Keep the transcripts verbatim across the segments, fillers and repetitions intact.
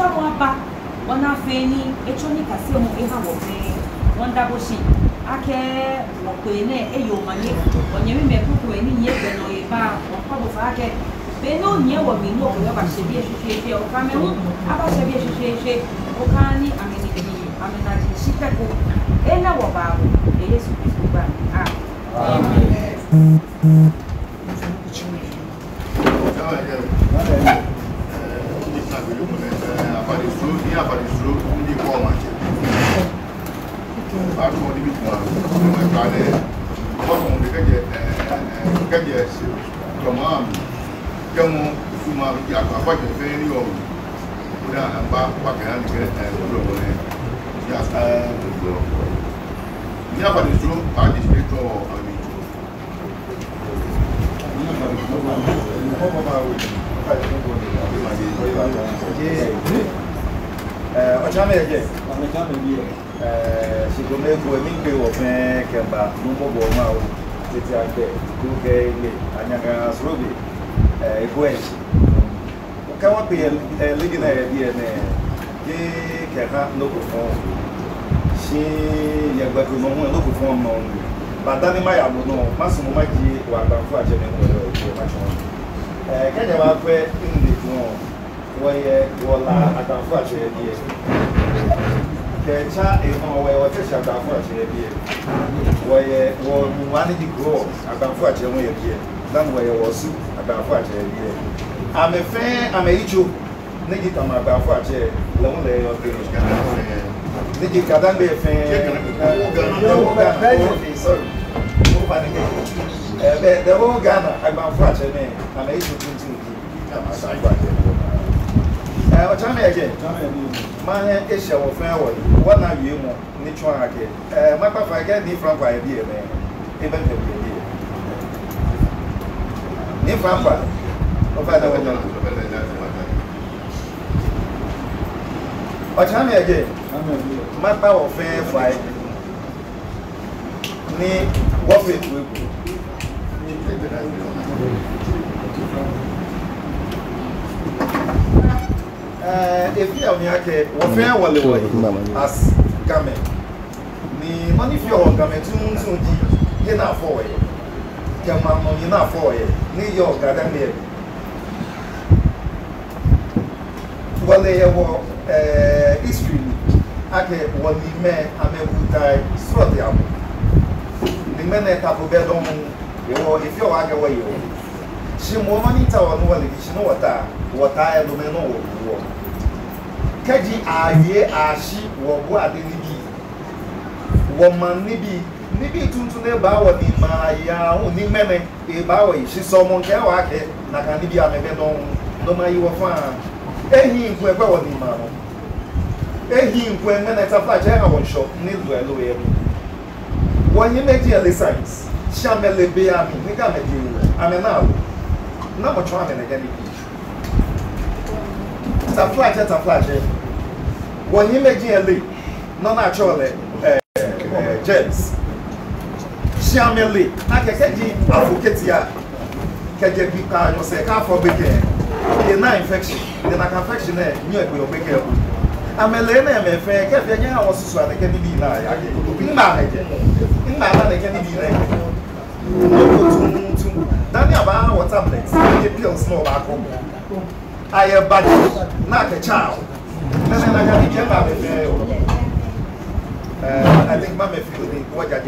Chawaba, one of any, a choni casino, a one double sheet. I care what we ne a yo money, when you may cook any year than no bar or probably I get. They know near what we know about Shabia Shake or Cameroon, about Shabia Shake, Okani, I mean, I mean, I think Chicago, and now about it is she could make a mingle of Mac and Bath, no more now. It's like that. Okay, Anyagas Ruby, a question. Come up here, a living idea. They can have no perform. She, you got to know no perform only. But then my no, Massimo Mikey, while I'm watching much on. Can you have in the room where you are at a watch the child is on where what is at our watch here. Where one wanted to grow at our watch here. Then where you was at our watch here. I'm a fan, I'm a issue. Nigga, I'm about watch here. Lonely or things. Nigga, can't be a fan. Sorry. The whole Ghana, I'm about watch here. I'm a issue to what time again? My issue of family. What are you more? Nichuan again. My papa get me from my idea, man. Even the idea. Ni Papa. What time again? My power of fair fight. Ni what it will be. If you have me, what fair will as Gamet. Me money for your Gamet, you know, for it. Come on, you know, for it. New York, Academy. Well, they have history. I can one man, I may would die, sort the album. The men that have a bed on, if you are away, she more money tower, no one, she know what I, what I don't know. Kaji aye ashi wo bo ade ni bi wo man ni bi ni bi tuntun ne ba wo ni ma ya oni meme e ba wo yi so mo nke wa ke na kan ni bi amebe don no ma yi wo fa ehi nku e gba wo ni ma no ehi nku e na ta fla je ha wo shop ni lu elo ye bi wo yi meji ele science shamele be ami ni ga meji amena na mo chwa me na ga ni ta flash ta flash when you make a leap no naturally James Shameli I can get advocate here can get big car you say car for big the na infection the na infection there you will be careful I'm a lane and fair can be I was so I can be na ya in ma in ma na can be no to Daniel about what tablets the pills no back home I have budget, not a child. And then I got to get out of there. I think Mamma feels what I do.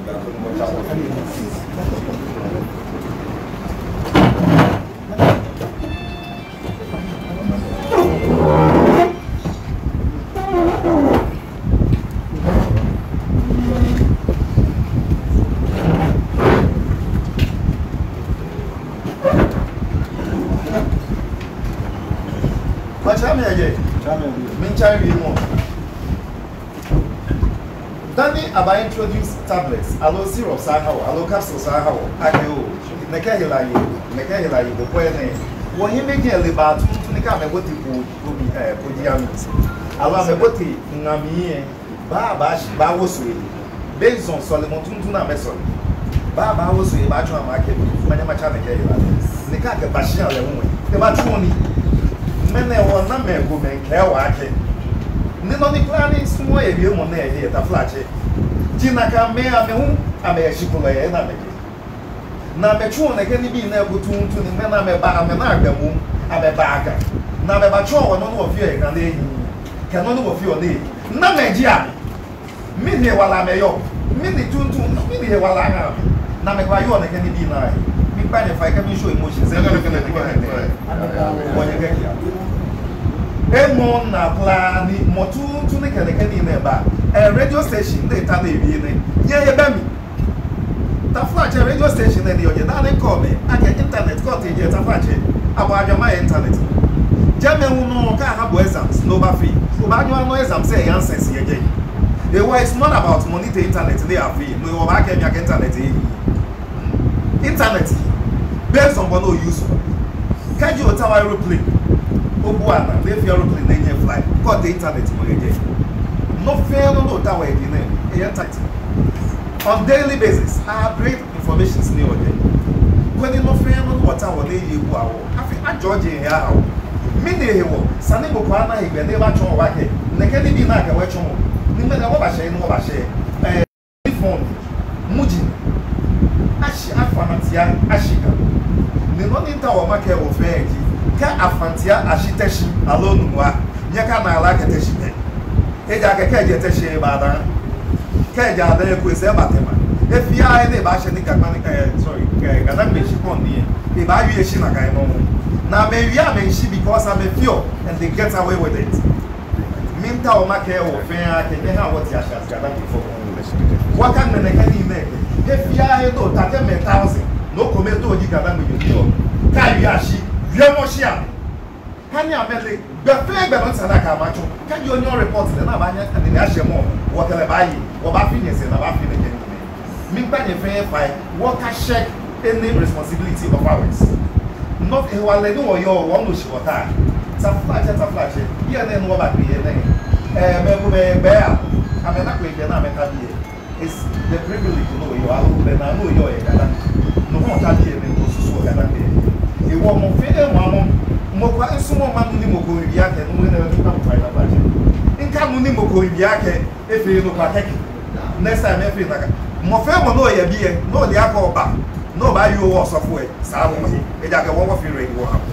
Danny, I introduce tablets. Allo syrup, Sahawa, allo capsule, Sahawa, Akio, Nekahila, Nekahila, the Quene. When he make a libat to Nika, what you would be a Podiamis. Allow me what he Nami, Babash, Bawosui, based on Solomon Tuntuna Messon. Baba was a bachelor market, Manamachana, Nika, Bashia, the Matoni. mene wo na me go men ke wa ake ni no ni plan ni sumo e bi mo na e ta flache jina ka me a me hu a me shikulo e na me na me chu na ke ni bi na butu ntu ni me na me ba me na agbamu a me ba aka na me ba chu wo no no fi e kan de ke no no fi o de na me ji a mi ni wala me yo mi ni tuntu mi ni wala nga na me kwa yo na ke ni bi na mi pa ne fa ka mi show emotions e na ke na ke wo ye ke ya emo na plan ni motuntu ne ke ke ni na ba a radio station they ta na ebi ne ye ye ba mi ta flash radio station na yo je da ne call me ake internet call te je ta flash abo adwama internet jame hu no ka ha bo exams no ba free so ba adwama no exam say answers ye je the way it's not about money to internet they are free no wo ba ke mi internet e internet based on what no use can you tell aeroplane obu ana le fi aeroplane na nye fly got the internet mo ye no fair no no that way the name e tight on daily basis I upgrade information ni o je when no fair no water wo le ye bu awo afi a George here awo mi ne he wo sane go kwa na igbe ne ba chon wa ke ne ke ni bi na ka we chon ni me na wo ba she no ba she eh phone muji ashi afanatia ashika ni no ni ta wo ma ke wo fe ji ka afantia ashiteshi alone wa nya ka na ala ke teshi be e ja ke ke je teshi ba da ke ja da ko se ba tema e fi a ne ba she ni ka ma ni ka sorry ka da me shi pon ni e ba wi e shi na ka no na me wi a me shi because I me feel and they get away with it min ta o ma ke wo fe a ke ne ha wo ti asha ska da before what can me ne ka ni me e fi a e do ta te me thousand no kometo ji ka da me yo ka wi a shi Viemoshia. Hani amele be fe gbe no sana ka macho. Can you on report the na ba nya and the ashemo what le ba yi wo ba finish na ba finish again. Me gba the fe fi what can check any responsibility of ours. Not e wa le no yo wo no shi water. Ta flash ta flash. Here na no ba bi e na. Eh me go be be a. Ame na ko e na me ta bi e. It's the privilege to know you are be na no yo e kada. No mo ta bi e me go so so kada be. E wo mo fe e mo mo mo kwa nsumo ma no ni mo ko wi ake no na tu ka fa ila ba je nka no ni mo ko wi ake e fe no kwa keke next time e fe na ka mo fe mo no ya bi e no de aka oba no ba yo wo sofo e sa mo he e ja ke wo wo fe re wo ha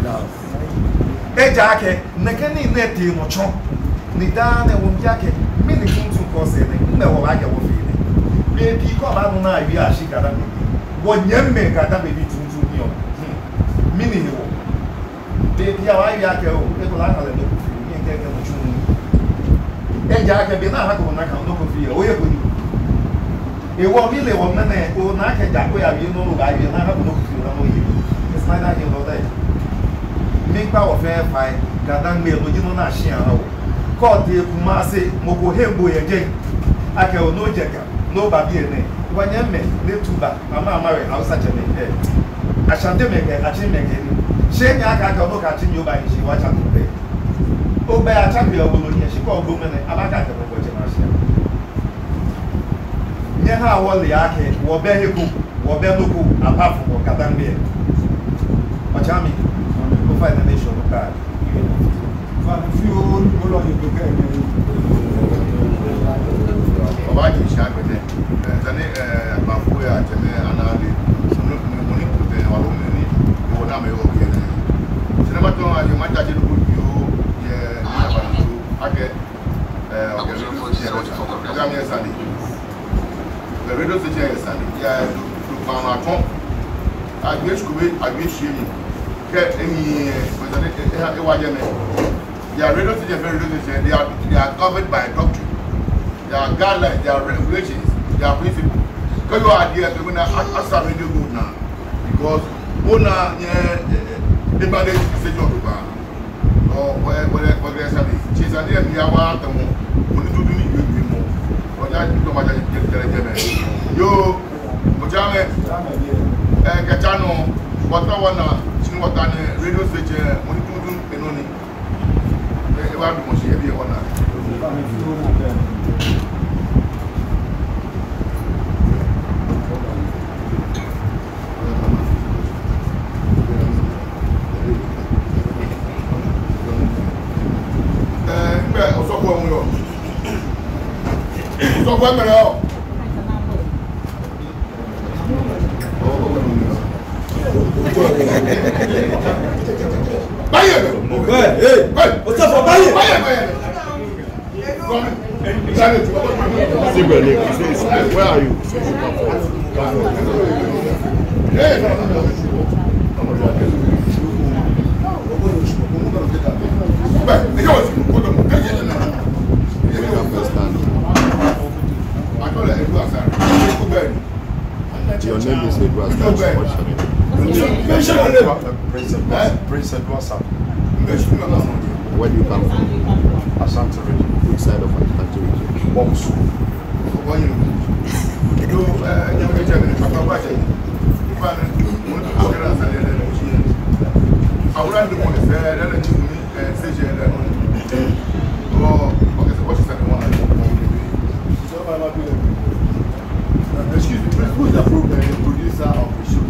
e ja ke ne ke ni ne ti mo cho ni da ne wo ja ke mi ni kuntu ko se ne me wo ba ke wo fe ne be bi ko ba no na wi a shi ka da me wo nyemme ka da me bi tuntu ni o mini wo de dia wa ya ke o e ko la ka le do fi ni ke ke mo chu e ja ke be na ha ko na ka do ko fi o ye ko ni e wo mi le wo na ne o na ke ja ko ya bi no no ga bi na ha ko do ko fi na mo ye it's my that you know that mi pa wo fe fa ga dan me lo ji no na shi an wo ko de ku ma se mo ko hembo ye je ake o no je ka no ba bi ene wa nyemme ne tuba mama amare hausa cheme eh Ashante meke achi meke she nya aka ka no ka chi nyoba nchi wa cha to be o be a cha bi owo ni shi ko ogbo mene abaka ka ko je na shi nye ha wo le ake wo be heku wo be nuku apart from kadambe machami ko fa na nation ka fa fi o o lo ni ko ka ni o ba ji sha ko ne tani eh ba fu ya tene anali na me o ke ne sene ma to a yo ma ta je lu yo ye ni ba lu ake eh o ke lu se ro ta ga mi esani le redo se je esani ya lu pa na ton a gbe sku be a gbe shi mi ke eni o zane e wa je me ya redo se je very redo se they are they are covered by doctrine, they are guidelines, they are regulations, they are principles. Because you are there to na asa radio good now because ona the body is a job or where where where sabi she's an area near wa tamu oni to do ni you mo o ja to ma ja je je je yo mo ja me eh ketano wata wana chini wata ni radio station oni to do enoni e wa do mo se e bi wana go one minute. Buy it. Hey, what's up for buy it? Buy it. Secretly, where are you? Hey. Your name is Edward. What's your name? Prince Edward. Prince Edward. Where do you come from? Ashanti region. Which side of Ashanti region? Box. I would like to put it there, then I took me and say, oh, okay, so what is that one? Excuse me, who is the producer of the show?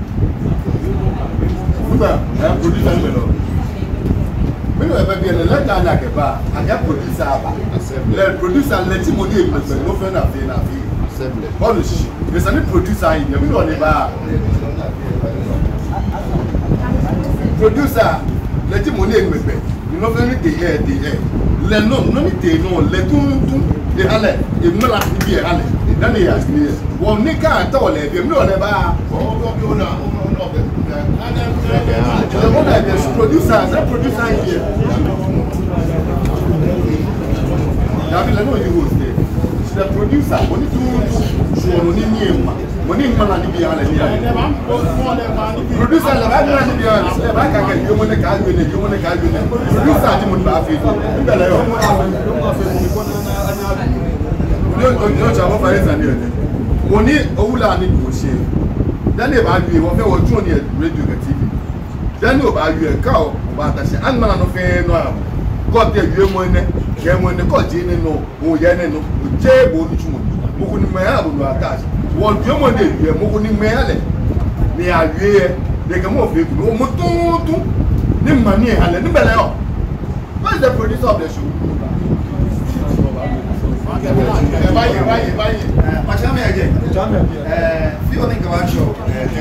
Who is the producer of the show? We know about being a letter like a bar, and that producer, the producer, let him only no friend of the assembly. All is there's a producer in here, we know the bar. Producer, let him only make me. You know, when they hear, they hear. Let no, no, they know, let them, they have it. If not, like to be a halley. Then he asked me, one nigga at all, if you know the bar, oh, you know, the one that is producer, that producer in here. Now, I know you was there. The producer, when you do, show no name, when you man and be on the producer, the bad man be on the back, I can you want to calculate, you want to calculate. Producer, you want to have it. No, no, no, I'm not here. When you Ola and negotiate, then they buy you, what they were doing at radio T V. Then you buy you a cow, but I say, I'm not a fan. Got the money, game when the got in no, who yan no, table, who may have no attach. One German, you are moving mail. They are here, they can move it. No more to them money and the bell. What's the producer of the show? Buy it, buy it, buy it. What's your name again? Feeling about show,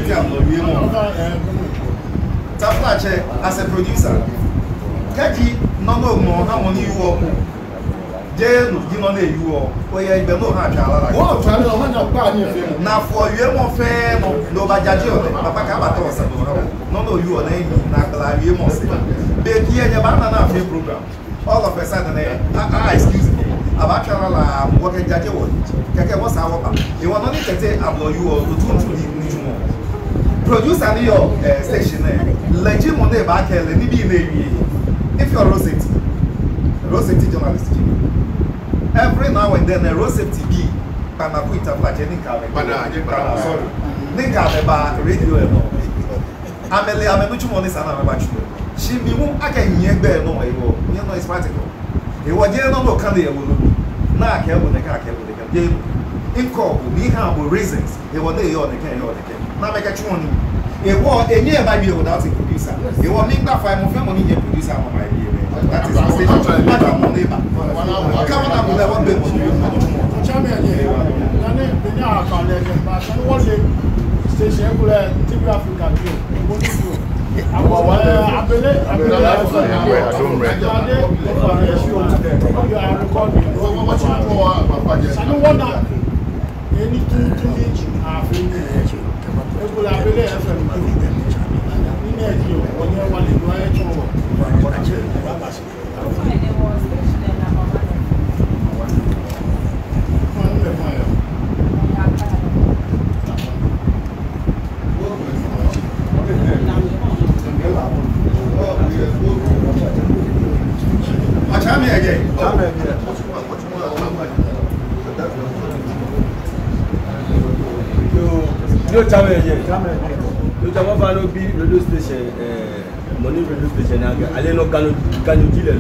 Taplache as a producer. Kaki, no more, how many you walk? Jail, you know, you walk. Oh, yeah, you know how to what trying to now for you more fair, no, but Jajo, Papa Cabatos, no, no, you are naming Nakala, you must say. But here, the banana film program. All of a sudden, ah, excuse me. About Charala, what can Jajo? Kaka was our you want only to say, I blow you or to two to producer your station, legitimate back here, and maybe. If you're a road safety, road safety journalist, every now and then a road safety be Panakuita Platinum sorry, Ninka radio. I'm a much more than I'm she be won't I can hear better no way, you know, it's practical. It was a number of candy. Now I care with the car, with the game. In call, we have reasons. It was there on the can or the can. Now make a tune. It was a nearby view without a producer. It was named that five more money producer on my view. That is the station. That's our neighbor. Come on up with that one bit. Station T V Africa. No time again. No time of no be radio station. Money radio station. I no can can you deal it?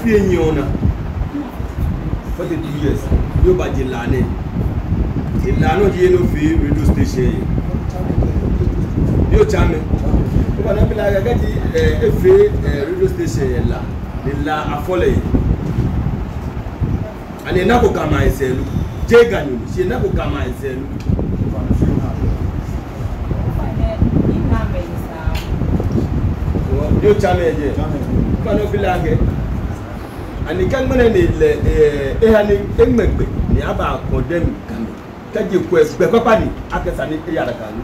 fi enyi ona forty-two years yo ba jilane ilano je no fi radio station yo chame ko na bi la ga ti e fi radio station la la afole ani na ko kama eselu je ganyu se na ko kama eselu yo chame je ko no bi la ga ani kan mene ni le e hani emegbe ni aba condemn kan kaje ko egbe papa ni akesa ni e yara kan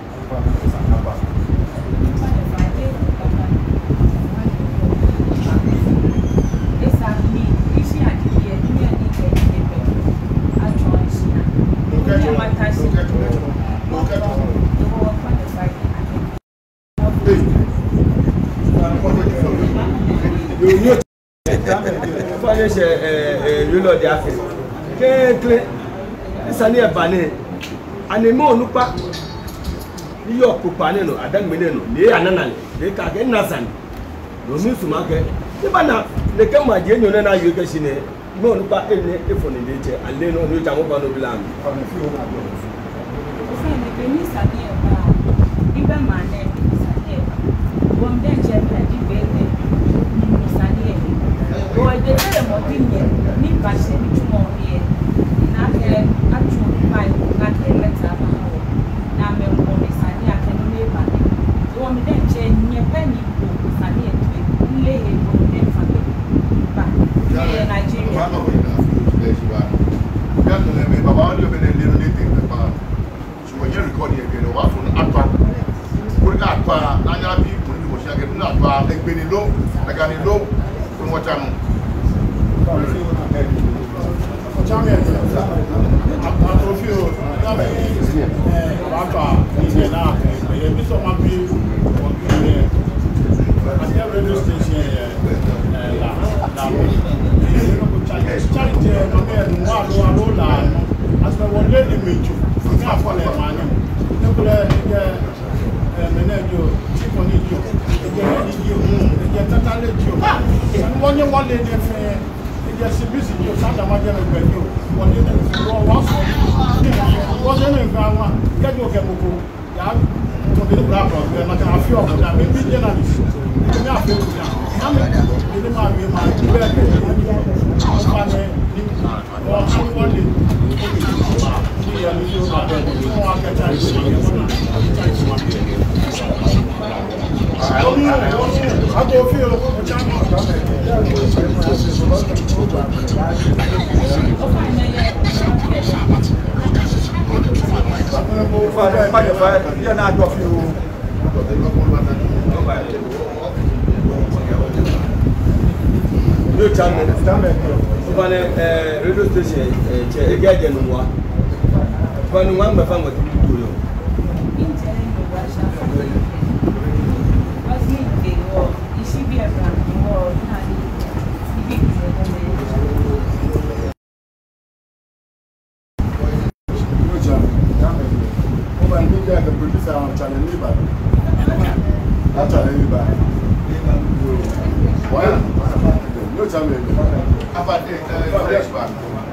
Fanyeshe eh yulo di afi kekle isani ebane anemo onupa iyo pupa ne no adamene no le anana le ka ke nasan no misuma ke ibana le ke ma je nyo na yo ke shine mo onupa ene efoni le je ale no no jamu ba no bilam ofe ne be ni sani eba ibe mane sani eba won den je na di be ne ni sani eba o de tele mo di ni ni ba se ni tumo ni e na ke atu pa e na ke leta ba ho na me mo ni sani ake no me ba ni o mi den je ni pe ni ko sani e tu le e ko ne fa be ba ni Nigeria Baba only been a little thing about so when you record again or what from Aqua put Aqua Nanya people who was getting not like Benny Low, like any low from what channel. Charity and one as the one lady made you not for their money. Nuclear manager, chief on it, you get totally you. And one you want lady, just busy, you sat a matter of you. One you go once, was in a grandma, get your chemical, for the grab of them, like a few of them, maybe journalists. You have to come in no channel over the radio station che egaje no wa kwa no wa mfa ngwa tu yo The producer on Channel Liba. That's Channel Liba. Why? No Channel Liba. About the fresh back.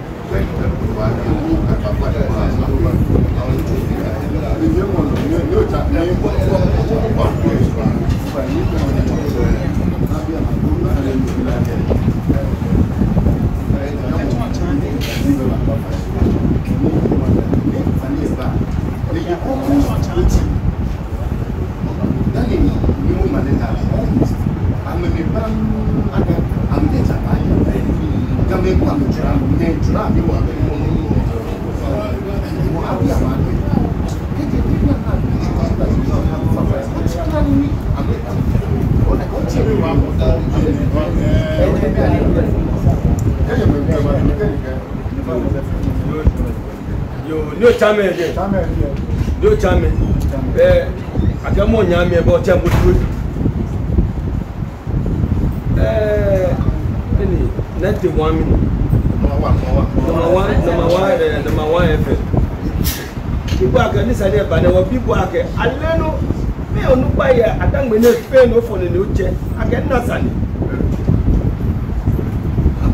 No chame again. No chame. Eh, akamo nyame be o tempo tu. Eh, any ninety-one minutes. Number one, number one, number one, uh, number one F M. People are going to say that, but people are going to aleno me onu pa ya adangbe na fe no phone ni o je. I get na sani.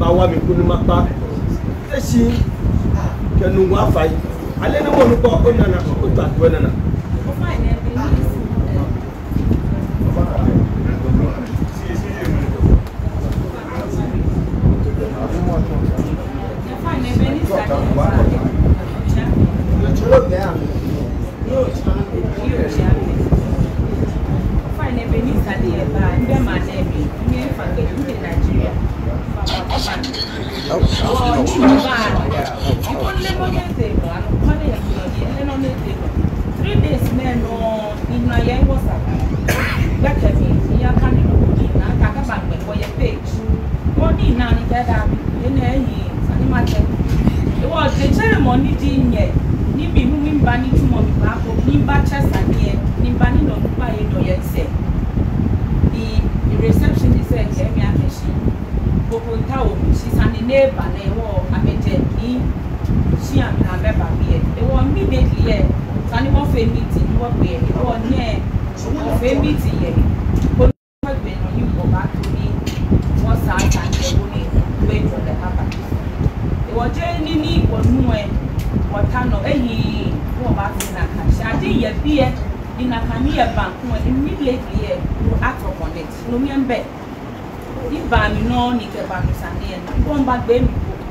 ba wa mi kunu ma pa e si ke nu wa fa yi ale ne wo nu ko o nana o ta ko nana o fa ne be ni three days men no in my young was up. Back at me, you can't even talk about me for your page. One in none that I'm in a year, and imagine it was the ceremony in yet. Nibi moving banning to mommy back, Nimba chest and here, Nimbani no buy it or yet say. The reception is a Jamie Akashi. Popontao, she's an neighbor, and a war, I met me. She and her member here. They were immediately here. Animal fair meeting, what way? They were near fair meeting here. But when you go back to me, one side and they only wait for the happen. They were journeying one more. What kind of a ye? What about in a cash? I did yet be in a Camilla bank immediately to act upon it. No me and bet. If by me no nickel banks and then go back baby.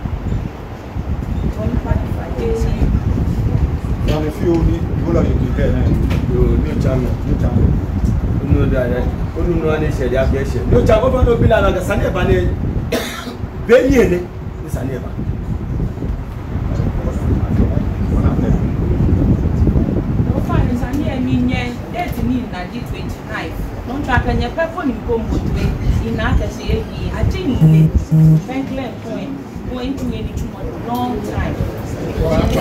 Dans les filles, vous l'avez dit, new channel, new channel. No, that no one is said, yes, no channel, no bill, like a Sunday banner. Very nearly, the Sunday banner. No finance, I near me, yes, that's me, ninety twenty-nine. Don't track on your pepper in combo in Nakashi. I think Franklin Point going to any too much long time. Stop!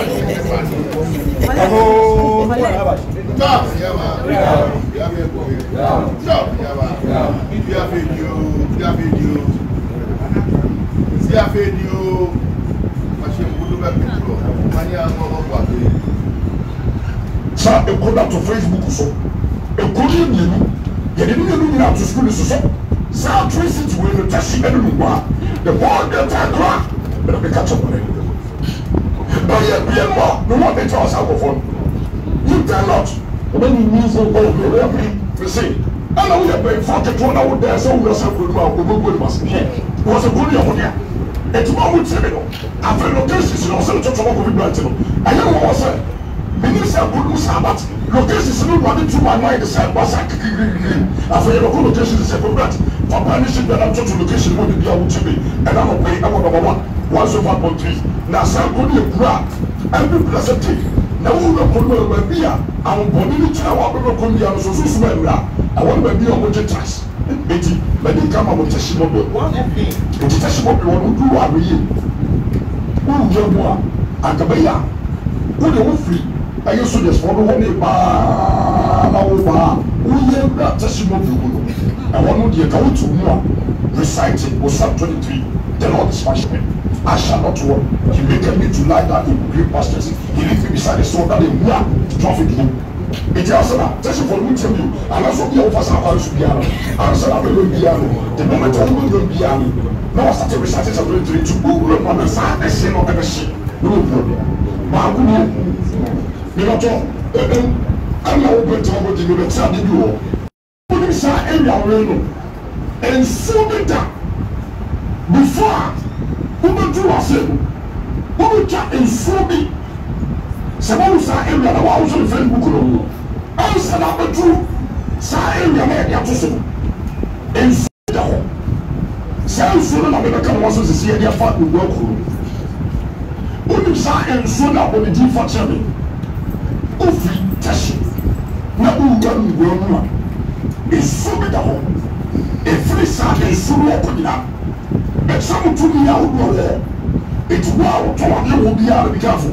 Ça, et qu'on a sur Facebook ou ça. Et qu'on y est mis, il y a des nouveaux nouveaux à tout ce que nous sommes. Ça, tu es situé le tachi et le nouveau. The more the time, but I'm catch up on it. But yeah, we are more. No one better us out of one. You cannot. When you mean so, oh, you're happy. You see, I know we are paying forty to one out there, so we're so good. We're good. It was a good year. It's more with seven. After locations, you know, so to talk about it. I know what I said. Minister Gulu Sabat, locations no running through my mind. The same was like after your local locations is a good that for permission that I'm to location will be able to be, and I'm a pay. I'm number one, one so five point three. Now, some good you grab every blessed day. Now, we will put my beer. I'm born in China. We will come here. So, so smell. I want my beer on the tracks. Betty, but they come out with testimony. One thing, it's testimony. One who do what we do. Who do what? And the beer. Who do free? I used to just follow one over. We have that testimony. I want to go to more reciting was Psalm twenty-three. The Lord is my shepherd. I shall not want. He maketh me to lie down in green pastures. He leads me beside the sword that they want to traffic him. It is also that testimony will tell you. And also be over some house to be out. And so I will be out. The moment I will be out. Now I started reciting Psalm twenty-three to Google on the side. I say not ever shit. No problem. My good. You know, I'm not open to what you will tell you. Put inside area already. And so did that. Before, who will do us? Who will chat and so be? Someone saw area that was on Facebook. I said, I'm a true. Saw area where to so. And so the home. Sounds soon enough, I can also see their fat will work. Who will saw and so that will be deep for Cherry. Ofi tashi na uga ngwonwa esubi da ho efri sa esubi okodina be samu tumi ya udo le etu wa o to ade wo bia be careful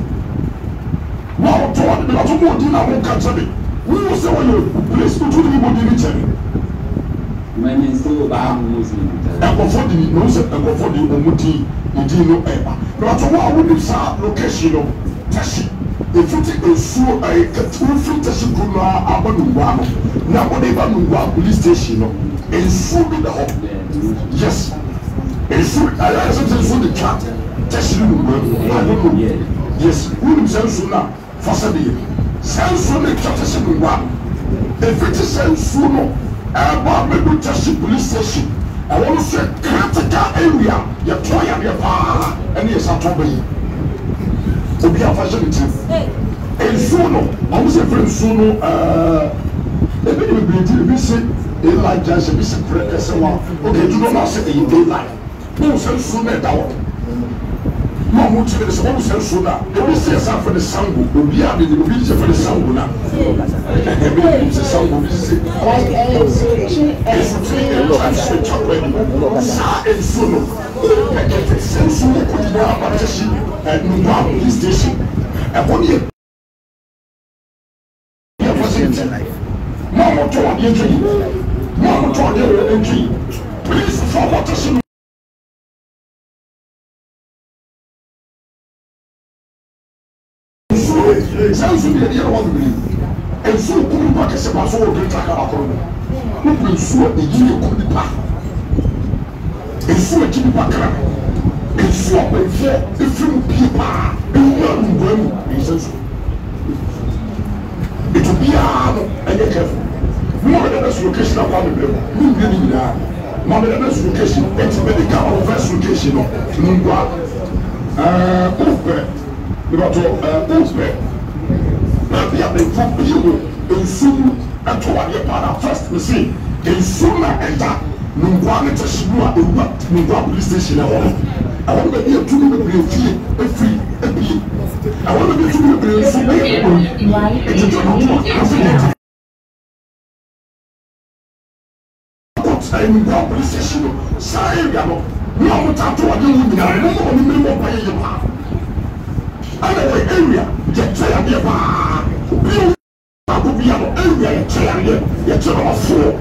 wa o to ade be to mo di na mo ka tebe we will say when you please to the body ni chebe many so ba muslim e ko fodi ni no se e ko fodi o muti idi no e ba no to wa wo ni sa location no tashi if you take a so a two to go abanu now what they police station and so be the home. Yes, nsu ayɛ sɛ sɛ nsu de twa kyɛhyere no mu I don't know yes wonim sɛ nsu no a fa sɛ de yɛ sɛ nsu no twa kyɛhyere no mu a ɛfiti sɛ nsu no ɛbɔ a mɛdu kyɛhye police station ɛwɔ no sɛ critical area yɛtɔ yadeɛ paa ɛne yɛ sa tɔ bɛyi obi afa hyɛ ne tirim nsuo no ɔmo sɛ fɛ nsuo no ɛɛ ebi ni bebree ti ebi se airline junction ebi se kura ɛsɛ wa oke edu no n'asɛ ɛyɛ airline mo sɛ nsuo no ɛda hɔ mo a mo ti ne sɛ mo sɛ nsuo no a ebi se ɛsɛ afɛ ne sango obi a de obi sɛ fɛ ne sango na ebi ni sɛ sango bi se saa nsuo no ɛkɛtɛ sɛ nsuo no kɔ nyinaa aba kyɛ si ɛnubaa police station ɛhɔ ne yɛ. Mama told you, Mama told you, please for what is in sounds to be the other one. And so, come back as a pastor or great acronym. Who will sue the year could be back? And so, a keep back. And so, if you people, it will be a and careful. More than a location of one of them. More than a location, it's medical first location. Nungwa. Uh, Upe. The battle, Upe. Maybe I've been for people in soon and to what you para first, we see. In sooner and that, Nungwa, it's a Shimua, Nungwa police station. I want to be a two minute free, a free, a free. I want to be two minute free. It's a I'm not police station. Say, no, no, talk to a young woman. I don't know any more by your mouth. Another area, get tired of bar. I will be an area, tired, yet you're off for.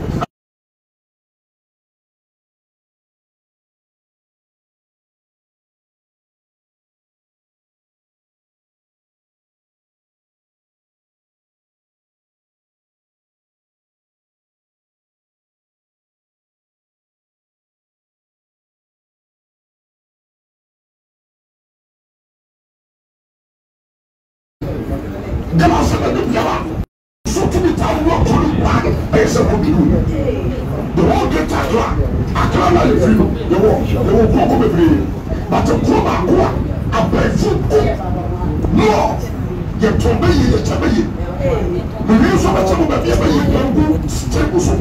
Come on, somebody, so to be town walk on back, there's a good you. The whole get a crack, a clan of the freedom, the walk, the walk of the free. But the Kuma, a bad foot. No, you're to be the Tabi. The news of a Tabu, but you're stable. So,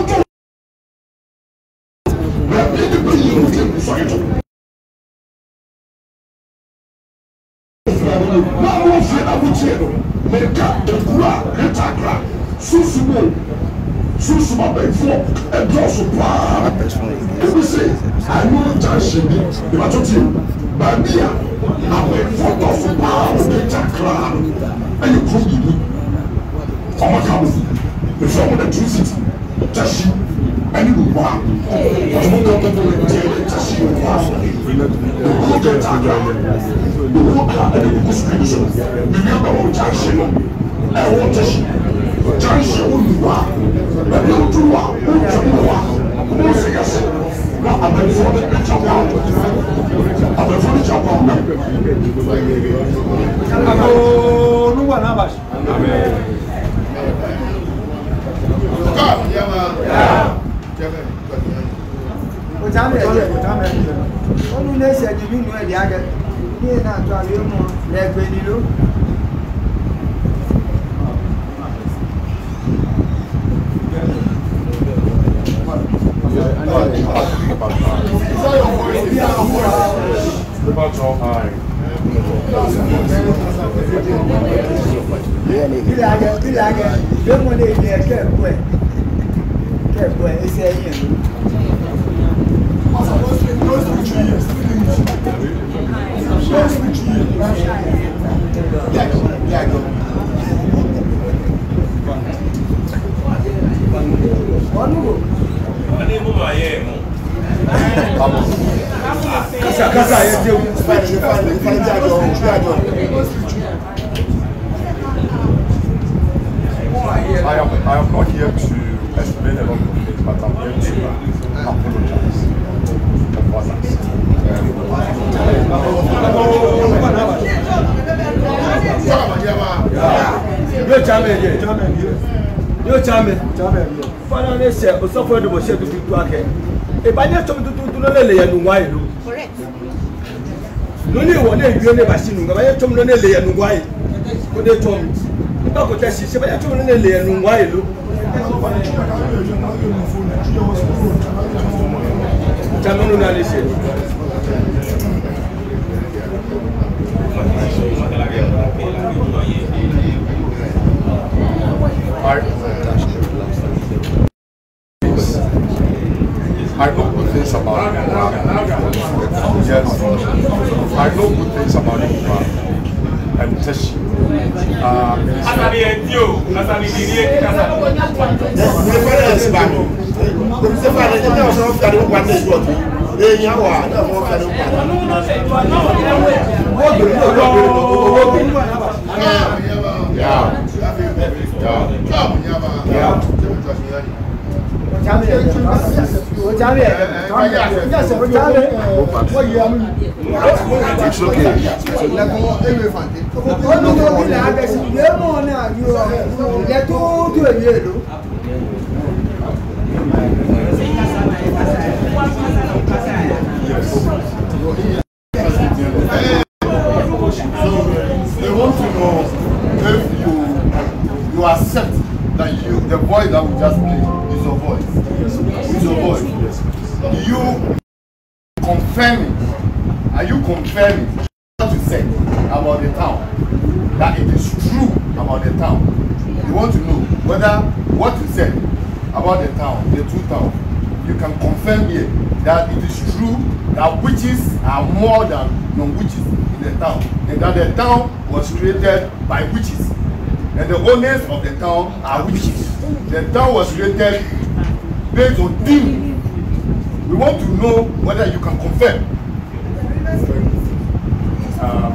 Meka ekura etakra susumo susuma before e draw so pa ebi say I know junction bi e ba to ti ba bia na we photo so pa etakra ayi ko bi omo ka mo the from the two city tashi ani lu pa omo ka ko de tashi pa o ko etakra o ka ani ko scripture bi bi ba o junction I want to see Johnson Uwa, but no to walk, who say yes. Now I'm ready for the jump out. I'm ready for the jump out. Oh, no one of us. Amen. God, yeah, What's happening? What's happening? Only they said you know the other. Here, not to have you more. Let me know. Kasa kasa ye je. I am I am not here to explain a lot of things, but I'm here to apologize for what I said. Fana ne se o so for de bo se tutu tu ake. E ba nye chom tutu tu no le ya nu wa ilu. Correct. No ni wo na ewie ne ba shi nu ga ba nye chom no le ya nu wa ilu. Ko de chom. Ba ko ta shi se ba nye chom no le ya nu wa ilu. Jamanu na le se. I know good things about it. Yes. I know good things about it. And Teshi. Uh, yeah. Yeah. Yeah. It's okay. They want to know if you you accept that you the voice that we just played is your voice. It's your voice. Do you confirming? Are you confirming what you said about the town? That it is true about the town. You want to know whether what you said about the town, the two towns, you can confirm here that it is true that witches are more than non-witches in the town, and that the town was created by witches, and the owners of the town are witches. The town was created based on demons. We want to know whether you can confirm. Uh,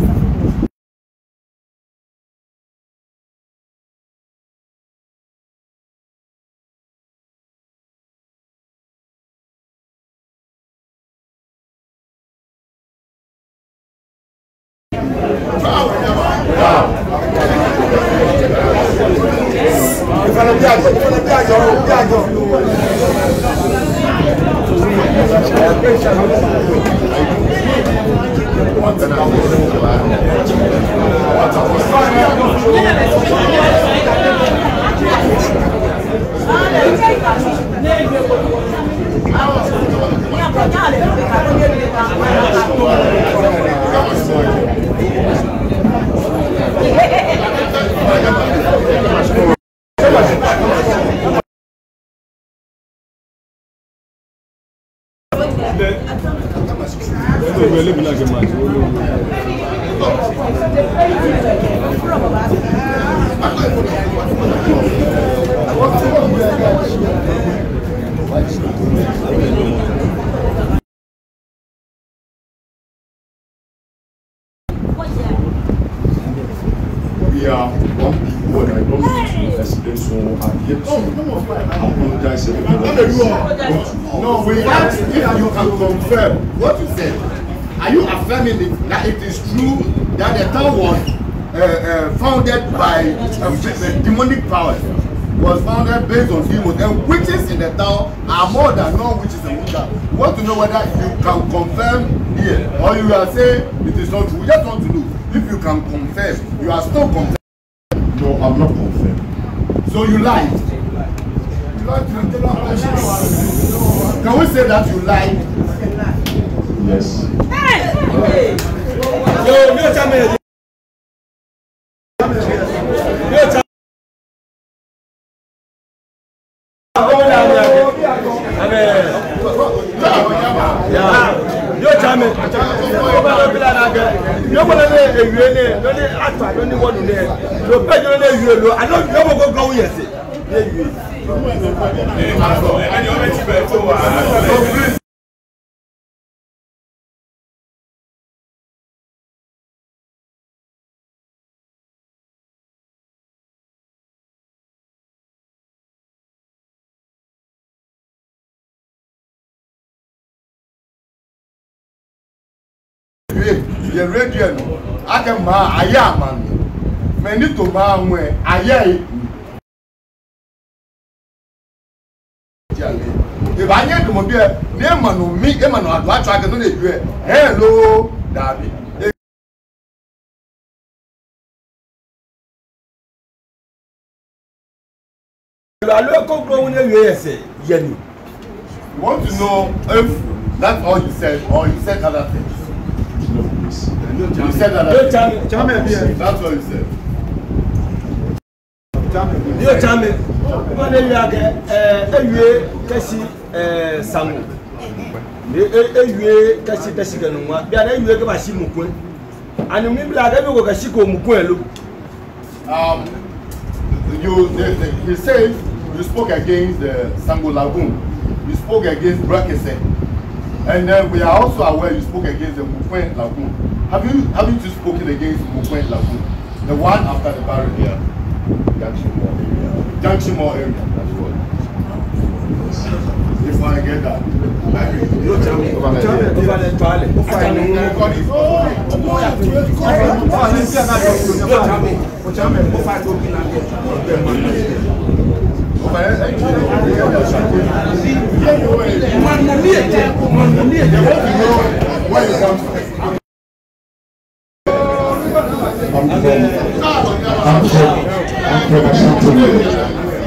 we are one people and I don't need to explain, so I'm here to apologize. No, we ask if you can confirm what you said. Are you affirming it, that it is true that the town was uh, uh, founded by uh, demonic powers? Was founded based on demons, and witches in the town are more than non-witches and witches. We want to know whether you can confirm here, or you are saying it is not true. We just want to know if you can confirm. You are still confirming. No, I'm not confirmed. So you lied. Can we say that you lied? Yes. Yo, no time. No time. Yo chame o ba lo bila na ge yo ko le ewie ne no ni atwa no ni wonu ne lo pe jo le ewie lo I don't yo go go yes e ewie e ma so e ni o be ti be to wa the radio I can ma aya man me ni to ma nwe aya officially. If I need to be a name on me, a man on what I can do. Hello, David. You want to know if that's all you said or you said other things? No, please. You said other things. That's what you said. Yo chame, one day you are eh ewie kasi eh sango. Eh ewie kasi kasi kanwa. Bia na ewie ke ba shi mukwe. Anu mi bla ga bi ko ka shi ko mukwe lo. Um you they, they, he said you spoke against the Sango Lagoon. You spoke against Brakese. And then we are also aware you spoke against the Mukwen Lagoon. Have you haven't you spoken against Mukwen Lagoon? The one after the barrier here. Junction Mall area. Junction Mall area. That's what. If I get that. You tell me. Over the toilet. I'm from I'm from Ashanti.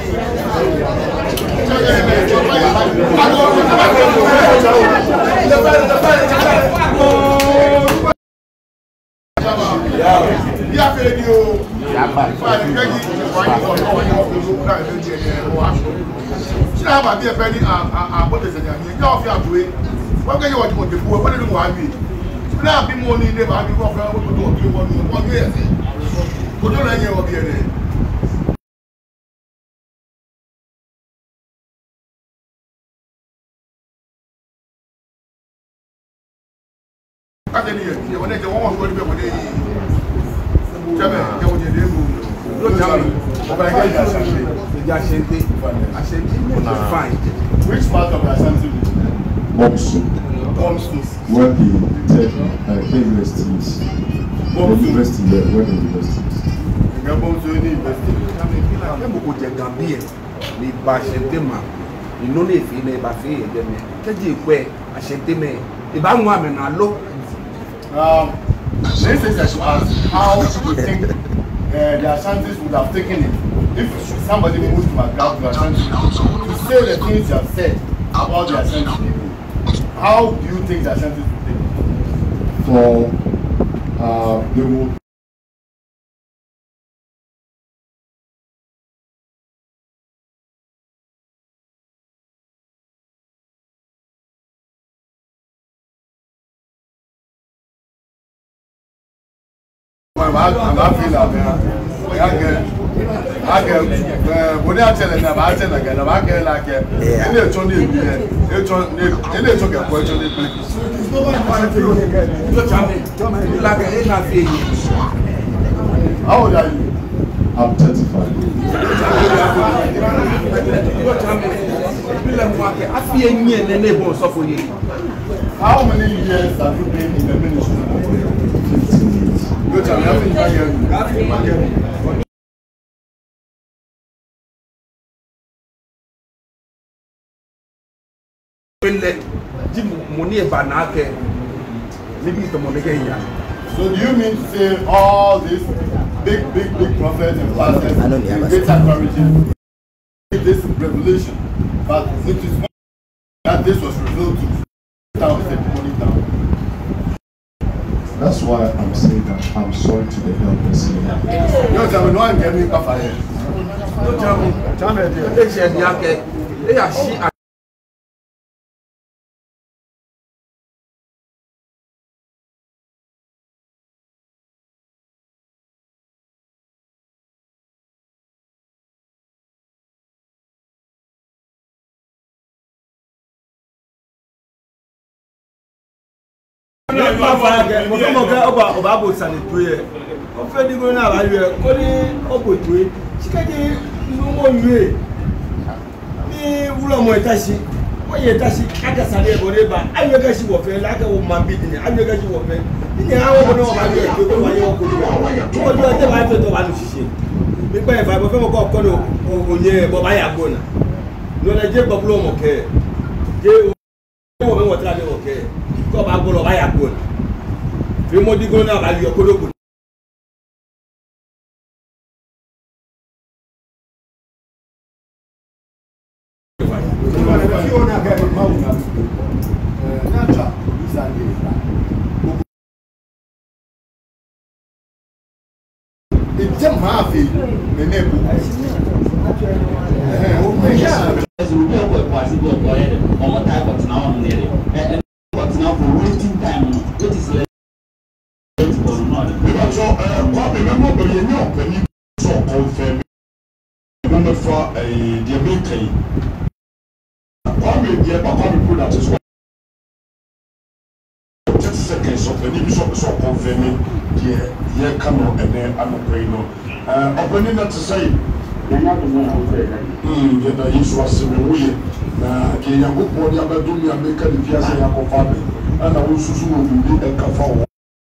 Which part of the Ashanti? Bomsu, Bomsu. where the tech uh, university is. The university there, where the university is. The Bomsu University. Ni ba shente ma ni no le fi na ba fi e de me keji pe a shente me e ba nwa me na lo. Um this is to ask how you think uh, the Ashantis would have taken it if somebody moved to Accra to Ashanti to say the things you have said about the Ashanti people. How do you think the Ashantis would take it? For uh, they will. I'm not feeling that. I can, when I tell them, I tell again, I can like it. And they're trying to be there. They're trying to get a question. How old are you? I'm thirty-five. How many years have you been in the ministry? fifteen years. Good time. Nothing you. So do you mean to say all these big, big, big prophets and pastors in greater origin this revelation, but it is not that this was revealed to down the money down. That's why I'm saying that I'm sorry to the helpers here. No, tell me, no one can make a fire. No, tell me, tell me, they said, they are she. No when I get Pablo Moke, they will what I do, okay. Go back, go by a good. Few more to go now, like your Koloku. It's a mafia, the neighbor. As we go with possible boy, or what type of now on there, and what's now for waiting time, what is left or not. So, what remember you know when you saw confirm number for a diabetes. What we get back on the product is thirty seconds of the news of the confirming the year come and then I'm afraid no. Uh, opening that to say. Hmm, yɛda yesu ase me woyɛ na deɛ nyankopɔn de abɛdom me abɛka ne fiase yɛakɔfa me ɛna wo nsusu wɔ biribi ɛka fa wo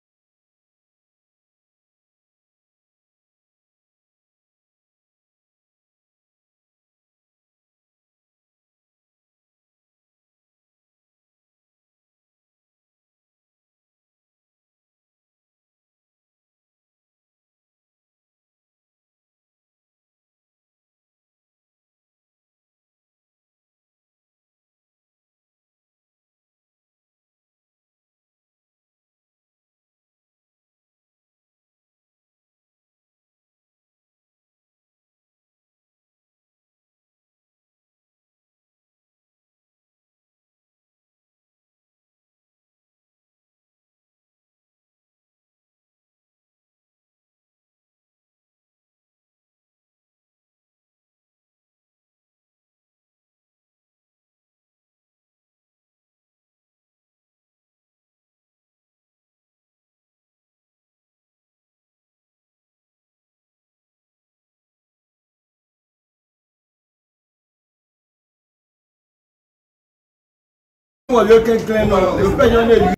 Well, you can claim on the opinion.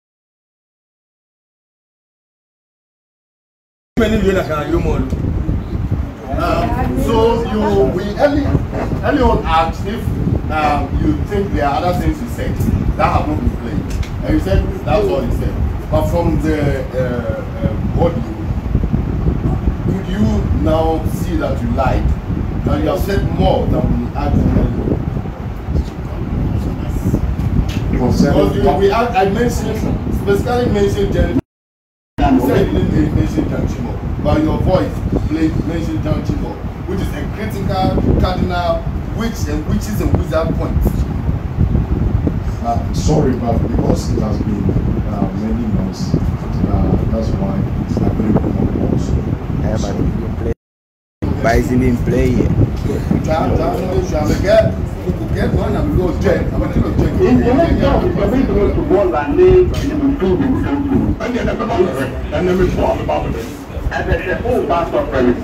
So you we early early on asked if um, you think there are other things you said that have not been played, and you said that's all you said. But from the uh, uh, audio, could you now see that you lied? Now you have said more than we asked earlier. Because you, we had, I mentioned, specifically mentioned Jerry. You said you didn't mention John Chimo, but your voice played mentioned John Chimo, which is a critical, cardinal, which and which is a wizard point. Uh, sorry, but because it has been uh, many months, uh, that's why I believe on also. Yeah, but he didn't play. But he didn't play yet. Get one and go check. I'm going to check. And then we talk about it. And they say, oh, that's not very.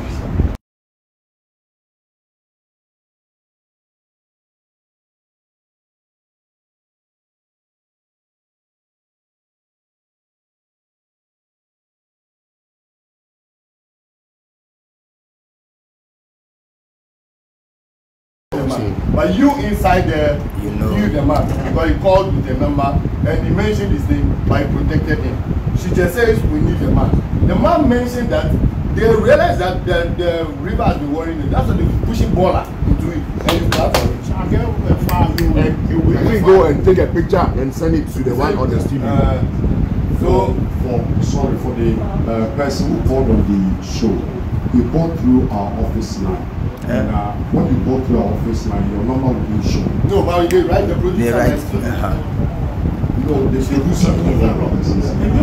But you inside there, you know, knew the man because he called with a number and he mentioned his name, but he protected him. She just says we need the man. The man mentioned that they realized that the, the river has been worrying them. That's why they pushing baller into it. And you start and you will go and take a picture and send it to the one on the studio. Uh, so, for, sorry for the uh, person who called on the show. He called through our office line. And uh, when you go through our office line, your number will be shown. No, but they write the producer. They write. Uh-huh. No, the producer of that office.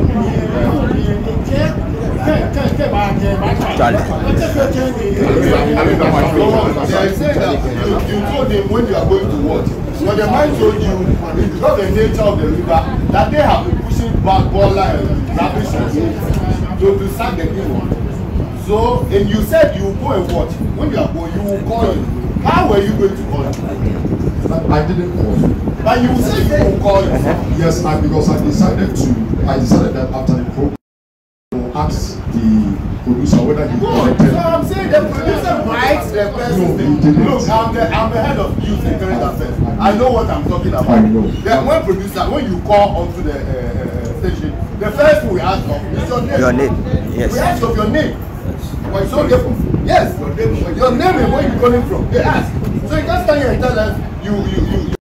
They say that you, you told them when you are going to watch. When the man told you, it's because the nature of the river, that they have been pushing back baller and rubbish to, to sack the people. So, and you said you will go and watch. When you are going, you will call him. How were you going to call him? I didn't call him. But you said you will call him. Yes, I, because I decided to, I decided that after the program, ask the producer whether he No, collected. so I'm saying the producer writes the person. No, he didn't. Look, I'm the I'm the head of youth and current affairs. I know what I'm talking about. I know. Then when producer, when you call onto the uh, uh, station, the first thing we ask of is your name. Your name, yes. We ask of your name. Why so different? Yes, your name. Your name and where you calling from. They ask. So you can't stand here and tell us you you you.